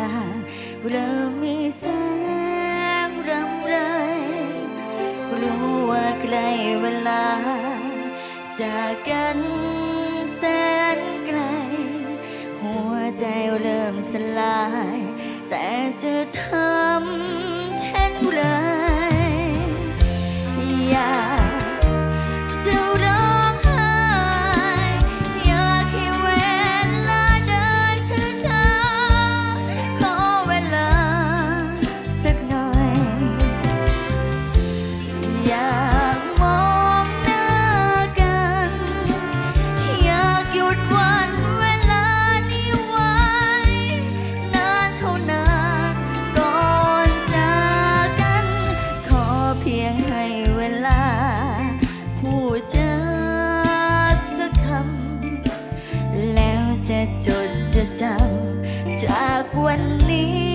างเริ่มมีแสงรำไรกลัวว่าใกล้เวลาจากกันแสนไกลหัวใจเริ่มสลายแต่จะทำเช่นไรอยากจะร้องไห้อยากให้เวลาเดินช้าๆขอเวลาสักหน่อยอยากมองหน้ากันอยากหยุดวันเวลานี้ไว้นานเท่านานก่อนจากกันขอเพียงให้เวลาพูดจาสักคำแล้วจะจดจะจำจากวันนี้